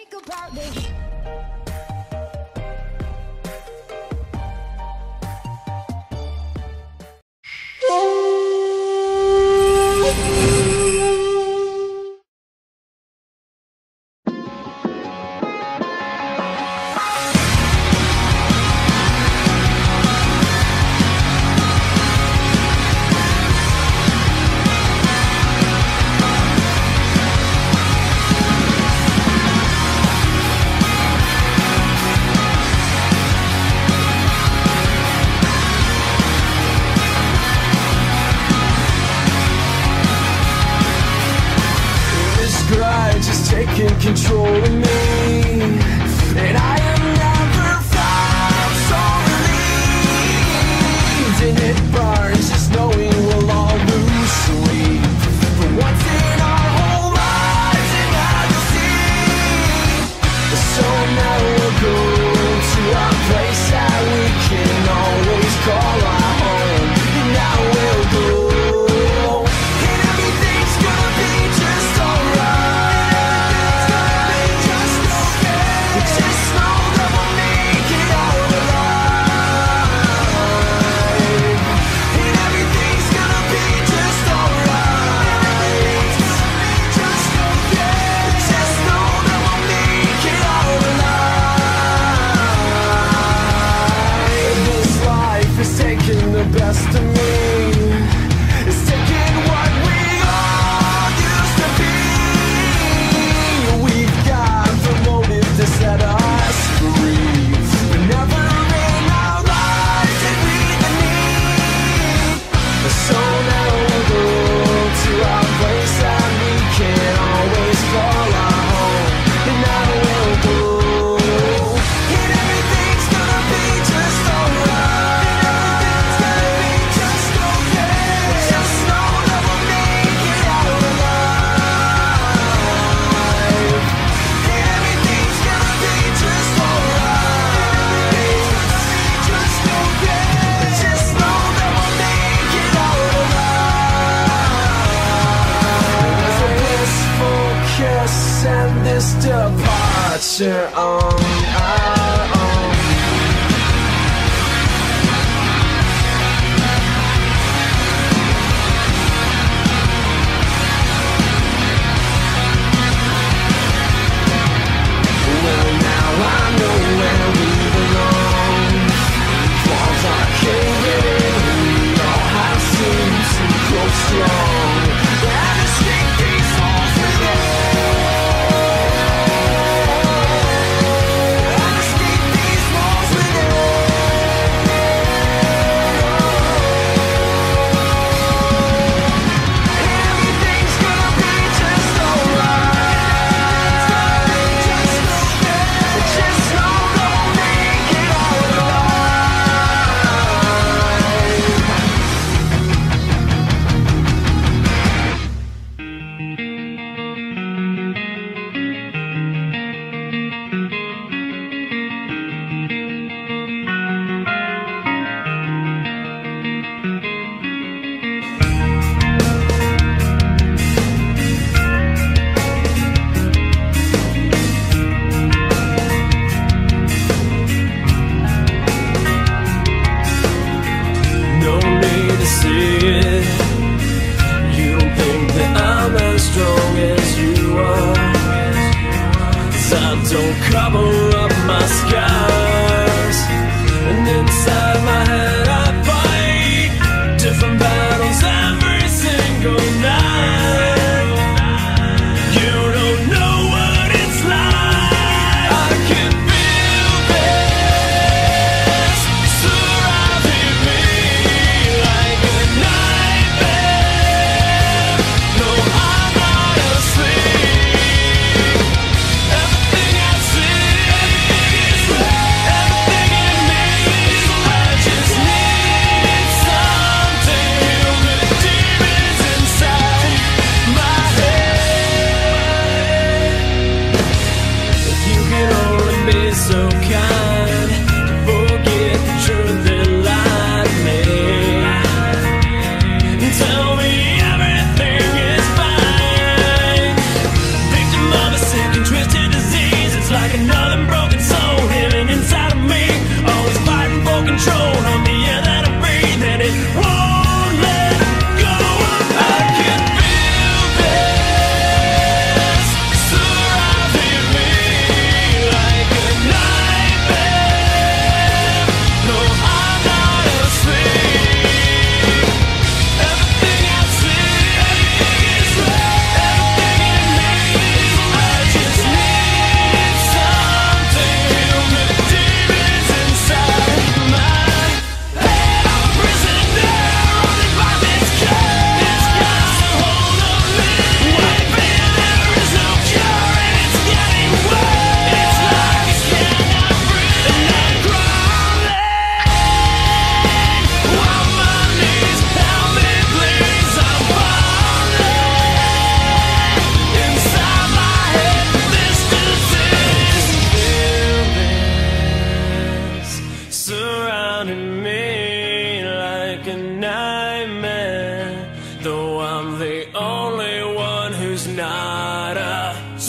think about me. Just taking control of me, and I am never felt so relieved. And it burns just knowing we'll all lose sleep for once in our whole lives, and now you see. So now we'll go to a place that we can always call our home, and now we'll go. And everything's gonna be just alright. Just know that we'll make it out alive, and everything's gonna be just alright. Just know that we'll make it out alive. This life is taking the best of me. It's taking what we all used to be. We've got the motive to set us free, but never in our lives did we the need. So now we'll go to our place that we can always call our home, and now we'll go. And everything's gonna be just alright. Just okay. Just know that we'll make it out alive. Everything's gonna be just alright. Just okay. Just know that we'll make it out alive. There's a blissful kiss and this departure on our own. Well, now I know where we belong. Walls are caving in, we all have seemed to grow strong, and escape these walls within. And escape these walls within. Everything's gonna be just alright. Just know that we'll make it out no need to see it. You don't think that I'm as strong as you are, 'cause I don't cover up my scars, and inside my head I fight different battles every single night. You don't know what it's like. I can feel this surrounding me like a nightmare. No, I'm not asleep. Everything I see is real. another broken soul hidden inside of me. Always fighting for control on the air that I breathe, and it won't let go. I can feel this surrounding me like a nightmare. No, I'm not asleep. Everything I see is everything in me. I just need something to heal the demons inside my head. I'm a prisoner running by this curse. It's got a hold of me. Why fear there is no cure, and it's getting worse. It's like I cannot breathe and I'm crawling on my knees. Help me please, I'm falling inside my head. This disease, feel this surrounding me like a nightmare. Though I'm the only one who's not a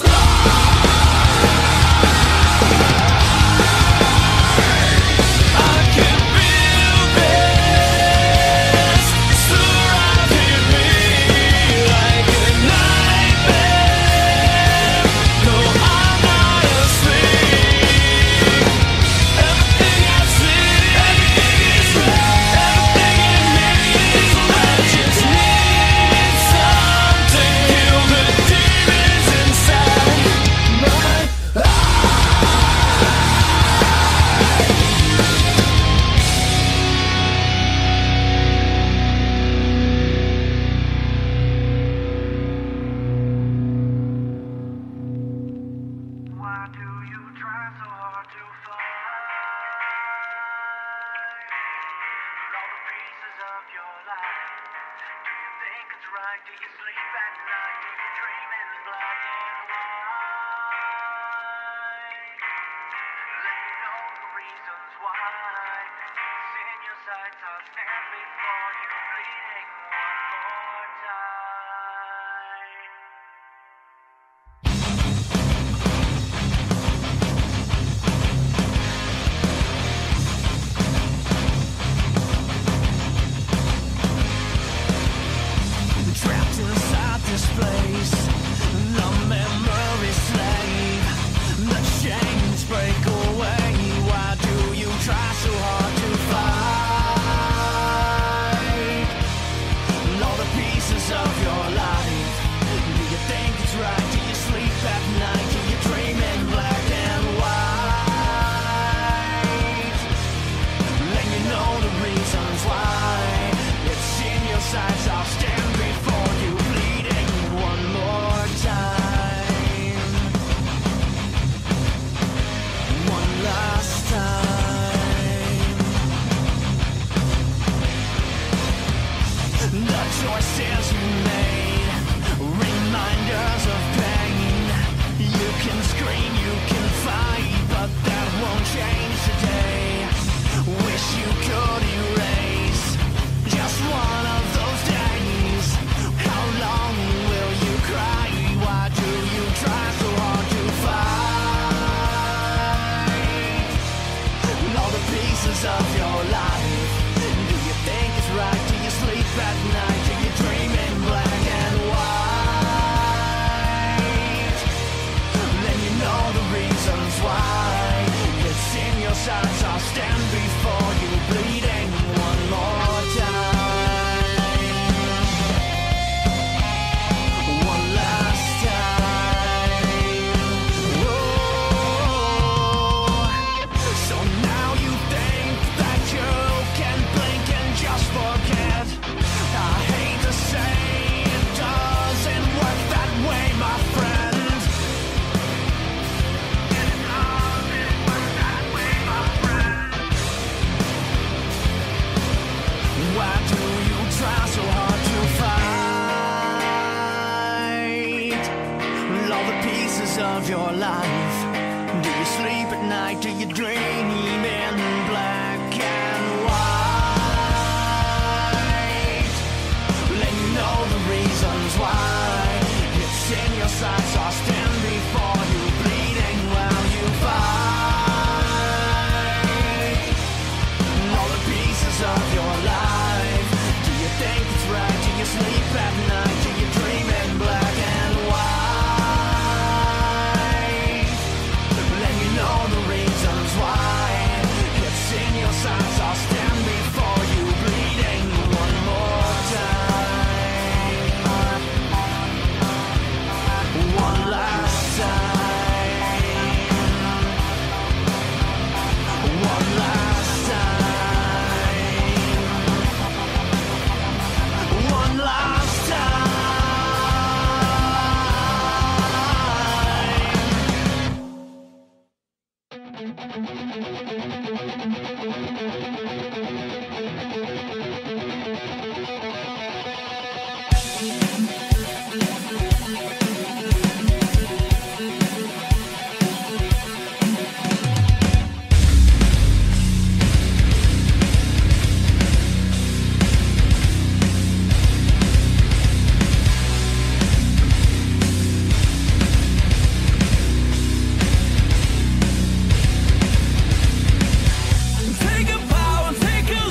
I can feel this surrounding me like a nightmare. Though I'm not asleep. Everything I see is everything in me. I just need something to heal the demons inside my Why do you try so hard to find all the pieces of your life? Do you think it's right? Do you sleep at night? Do you dream in black and white? Let me know the reasons why. It's in your sights. I'll stand before you bleeding one more time. trapped inside this place, the memory slave, the chains break away. Why do you try so hard to fight all the pieces of your life? Do you think it's right? Do you sleep at night? Do you dream in black and white? Let me know the reasons why. It's in your sights. I'll stand before you bleeding one more time. One last time. The choices you made, reminders of pain. You can scream, you can fight, but that won't change today. Wish you could erase just one of those days. How long will you cry? Why do you try so hard to fight all the pieces of your life? Do you think it's right? Do you sleep at night? Do you dream in black and white? Then you know the reasons why. It's in your sights. I'll stand before you bleeding one more time. One last time. Whoa. So now you think that you can blink and just forget. I hate to say it doesn't work that way, my friend. It doesn't work that way, my friend. Why do you try so hard to fight all the pieces of your life? Do you sleep at night? Do you dream in black and white? Let me know the reasons why. It's in your sights. I'll stand before you bleeding while you fight. Take a bow and take a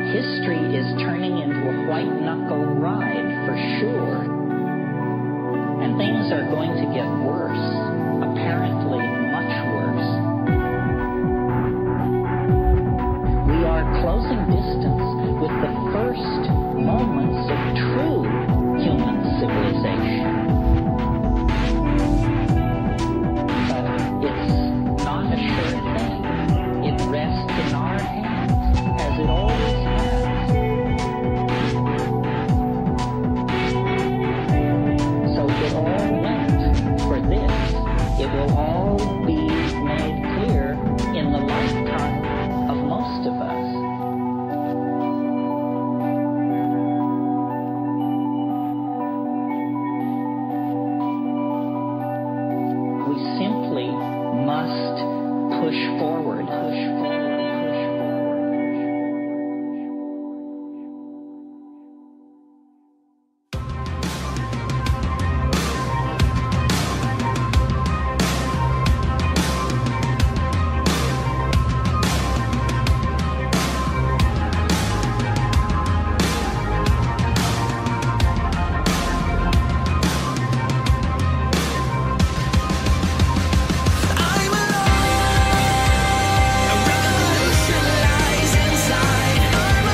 history is turning into a white-knuckle ride for sure. And things are going to get worse, apparently much worse. We are closing distance with the first moments of true human civilization. But it's not a sure thing. It rests in our hands, as it always has. So it all went for this. It will all be made clear in the lifetime of most of us. We simply must push forward, push forward, push forward. I'm alone. A revolution lies inside. I'm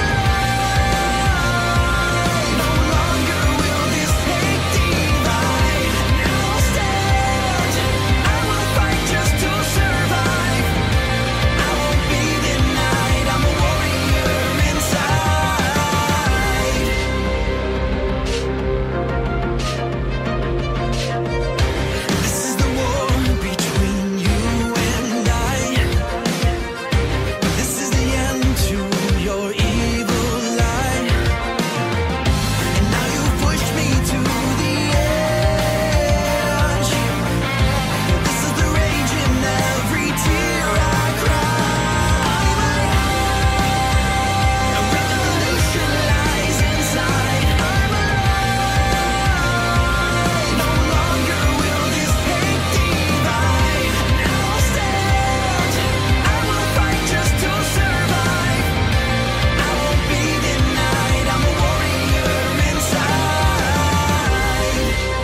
alone. No longer will this hate divide. Now I'll stand. I will fight just to survive. I won't be denied. I'm a warrior inside. This is the war between you and I. This is the end to your evil lie. And now you've pushed me to the edge. This is the rage in every tear I cry. A revolution lies inside. I'm alone. No longer will this hate divide. Now I'll stand. I will fight just to survive. I won't be denied. I'm a warrior inside.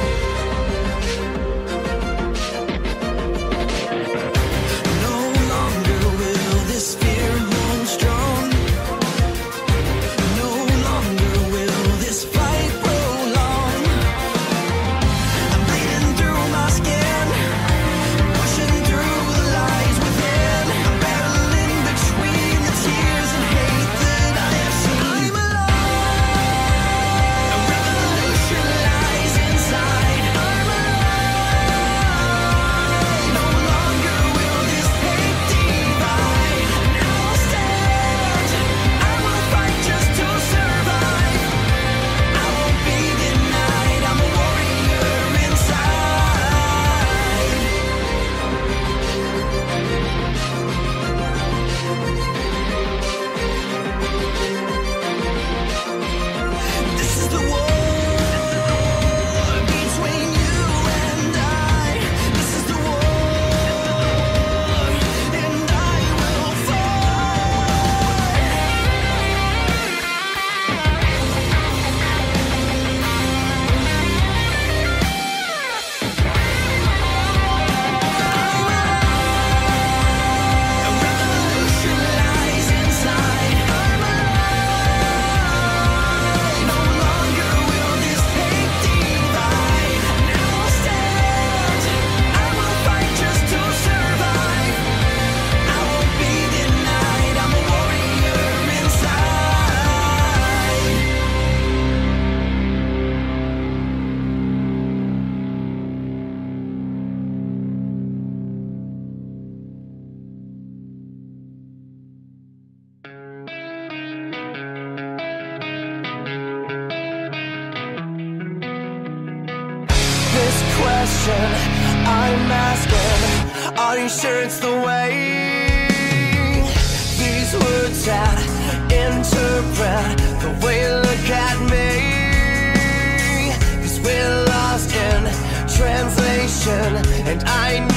No longer will this fear hold strong. No longer will this fight prolong. I'm bleeding through my skin, pushing through the lies within. I'm battling between the tears and hate that I have seen. I'm alone. A revolution lies inside. I'm alone. No longer will this hate divide. Now I'll stand. I will fight just to survive. I won't be denied. I'm a warrior inside. This is the war between you and I. This is the war, and I will A revolution lies inside. I'm alone. No longer will this hate divide. Now I'll stand. I will fight just to survive. I won't be denied. I'm a warrior inside. This question I'm asking, are you sure it's the way? These words that interpret the way you look at me. 'Cause we're lost in translation, and I